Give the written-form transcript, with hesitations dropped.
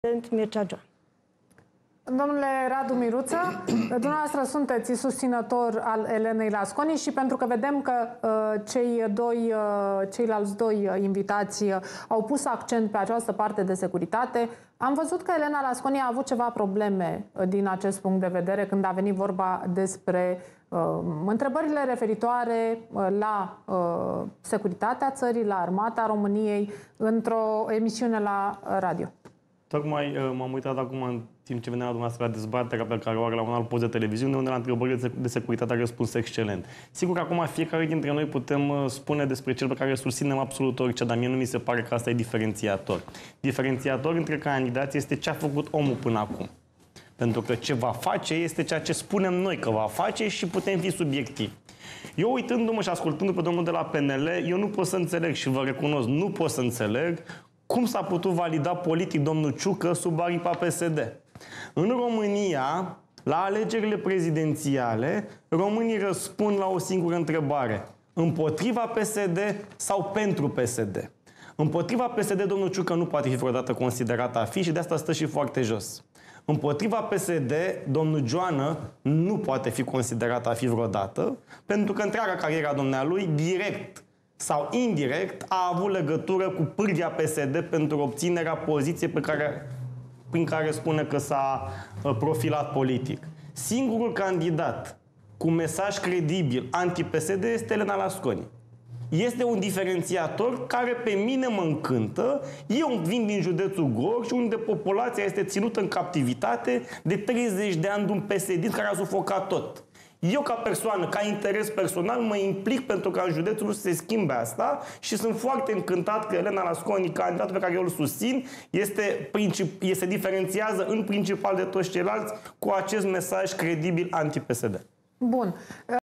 Mircea Joan. Domnule Radu Miruță, dumneavoastră sunteți susținător al Elenei Lasconi și pentru că vedem că ceilalți doi invitați au pus accent pe această parte de securitate, am văzut că Elena Lasconi a avut ceva probleme din acest punct de vedere când a venit vorba despre întrebările referitoare la securitatea țării, la armata României, într-o emisiune la radio. Tocmai m-am uitat acum în timp ce venea la dumneavoastră la dezbaterea pe care o are la un alt post de televiziune, unde la întrebările de securitate a răspuns excelent. Sigur că acum fiecare dintre noi putem spune despre cel pe care susținem absolut orice, dar mie nu mi se pare că asta e diferențiator. Diferențiator între candidați este ce a făcut omul până acum. Pentru că ce va face este ceea ce spunem noi că va face și putem fi subiectivi. Eu, uitându-mă și ascultându-l pe domnul de la PNL, eu nu pot să înțeleg și vă recunosc, nu pot să înțeleg cum s-a putut valida politic domnul Ciucă sub aripa PSD. În România, la alegerile prezidențiale, românii răspund la o singură întrebare: împotriva PSD sau pentru PSD? Împotriva PSD, domnul Ciucă nu poate fi vreodată considerat a fi și de asta stă și foarte jos. Împotriva PSD, domnul Joană nu poate fi considerat a fi vreodată, pentru că întreaga cariera dumnealui, direct sau indirect, a avut legătură cu pârghia PSD pentru obținerea poziției prin care spune că s-a profilat politic. Singurul candidat cu mesaj credibil anti-PSD este Elena Lasconi. Este un diferențiator care pe mine mă încântă. Eu vin din județul Gorj, unde populația este ținută în captivitate de 30 de ani de un PSD care a sufocat tot. Eu, ca persoană, ca interes personal, mă implic pentru ca în județul nu să se schimbe asta și sunt foarte încântat că Elena Lasconi, candidatul pe care eu îl susțin, se diferențiază în principal de toți ceilalți cu acest mesaj credibil anti-PSD. Bun.